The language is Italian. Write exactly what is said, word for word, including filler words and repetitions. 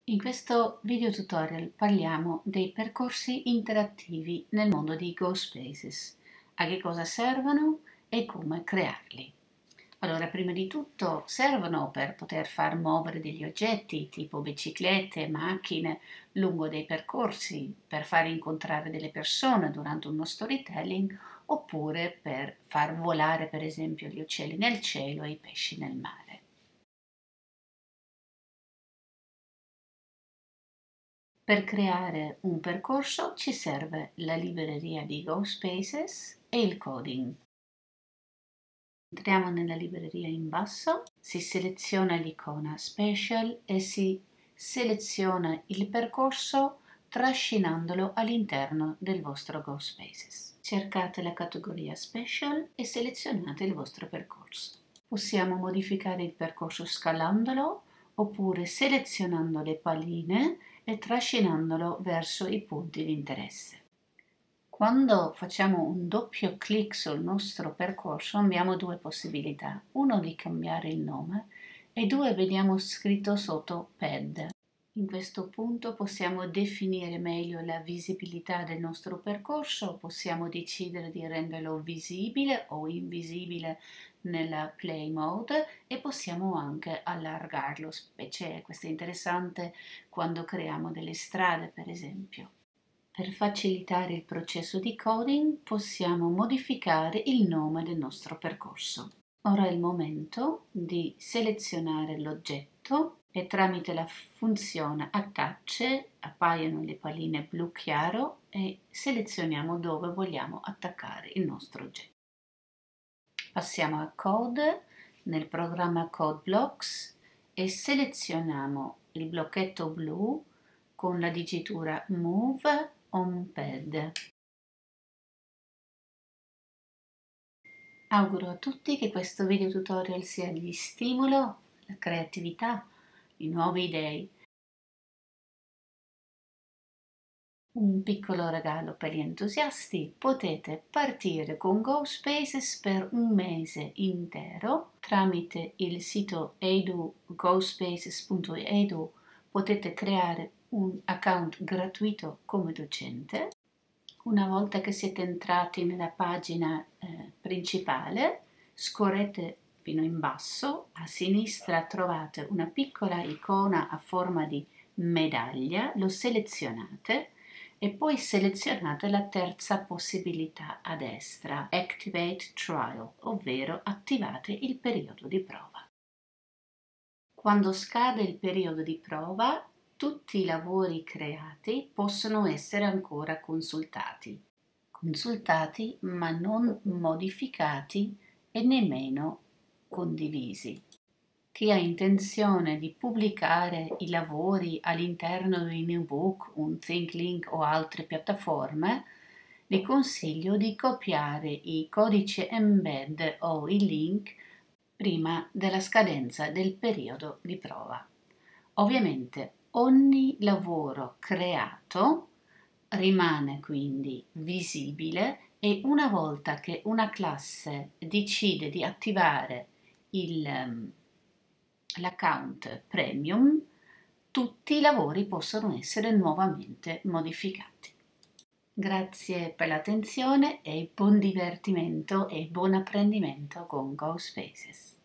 In questo video tutorial parliamo dei percorsi interattivi nel mondo di GoSpaces, a che cosa servono e come crearli. Allora, prima di tutto servono per poter far muovere degli oggetti tipo biciclette, macchine lungo dei percorsi, per far incontrare delle persone durante uno storytelling oppure per far volare per esempio gli uccelli nel cielo e i pesci nel mare. Per creare un percorso ci serve la libreria di GoSpaces e il coding. Entriamo nella libreria in basso, si seleziona l'icona Special e si seleziona il percorso trascinandolo all'interno del vostro GoSpaces. Cercate la categoria Special e selezionate il vostro percorso. Possiamo modificare il percorso scalandolo oppure selezionando le palline e trascinandolo verso i punti di interesse. Quando facciamo un doppio clic sul nostro percorso abbiamo due possibilità, uno di cambiare il nome e due vediamo scritto sotto Pad. In questo punto possiamo definire meglio la visibilità del nostro percorso, possiamo decidere di renderlo visibile o invisibile nella play mode e possiamo anche allargarlo, specie questo è interessante quando creiamo delle strade per esempio. Per facilitare il processo di coding possiamo modificare il nome del nostro percorso. Ora è il momento di selezionare l'oggetto e tramite la funzione Attach appaiono le palline blu chiaro e selezioniamo dove vogliamo attaccare il nostro oggetto. Passiamo a Code nel programma CodeBlocks e selezioniamo il blocchetto blu con la digitura Move on Pad. Auguro a tutti che questo video tutorial sia di stimolo, la creatività, di nuove idee. Un piccolo regalo per gli entusiasti, potete partire con GoSpaces per un mese intero tramite il sito edu gospaces punto edu potete creare un account gratuito come docente. Una volta che siete entrati nella pagina eh, principale, scorrete fino in basso, a sinistra trovate una piccola icona a forma di medaglia, lo selezionate e poi selezionate la terza possibilità a destra, Activate Trial, ovvero attivate il periodo di prova. Quando scade il periodo di prova, tutti i lavori creati possono essere ancora consultati. Consultati ma non modificati e nemmeno condivisi. Chi ha intenzione di pubblicare i lavori all'interno di un ebook, un ThinkLink o altre piattaforme, vi consiglio di copiare i codici embed o i link prima della scadenza del periodo di prova. Ovviamente ogni lavoro creato rimane quindi visibile e una volta che una classe decide di attivare il l'account premium, tutti i lavori possono essere nuovamente modificati. Grazie per l'attenzione e buon divertimento e buon apprendimento con GoSpaces.